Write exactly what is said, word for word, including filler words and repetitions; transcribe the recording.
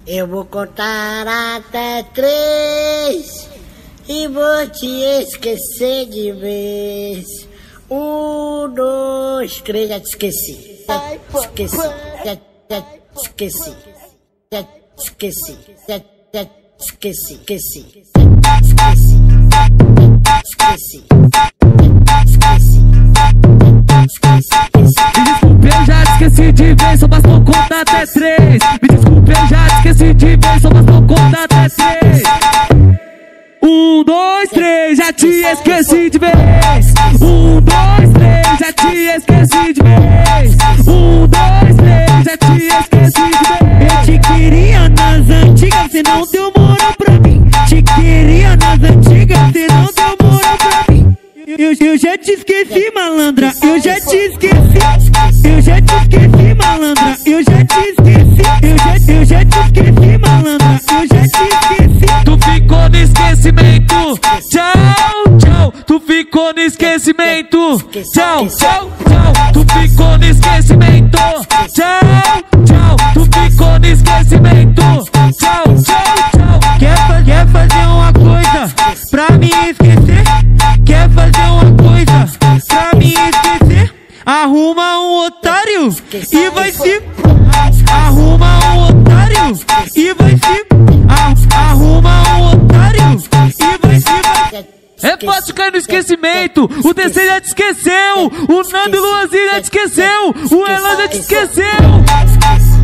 Eu vou contar até três e vou te esquecer de vez. Um, dois, três, já te esqueci. Já te esqueci. Já, já te esqueci. Já te esqueci. Já, já te esqueci. Esqueci. Esqueci. Esqueci. Me desculpe, eu já te esqueci de vez, só bastou contar até três. Me desculpe, eu já te esqueci de vez, só bastou contar até três. Um, dois, três, já te esqueci de vez. Um, dois, três, já te esqueci de vez. Um, dois, três, já te esqueci de vez. Eu te queria nas antigas, cê não deu moral pra mim. Te queria nas antigas, cê não deu moral pra mim. Eu, eu já te esqueci, malandra, eu já te esqueci. Eu já te esqueci, malandra, eu já te esqueci. Eu já, eu já te esqueci, malandra, eu já te esqueci. Tu ficou no esquecimento, tchau, tchau. Tu ficou no esquecimento, tchau, tchau, tchau. Tu ficou no esquecimento, tchau, tchau. Tu ficou no esquecimento, tchau, tchau, tchau. Quer, quer fazer uma coisa pra me esquecer? Quer fazer uma coisa pra me esquecer? Arruma um otário e vai se... Arruma um otário e vai se... Arruma um otário e vai se... É fácil cair no esquecimento. O D C já te esqueceu. O Nando e o Luanzinho já te esqueceu. O Elan já te esqueceu.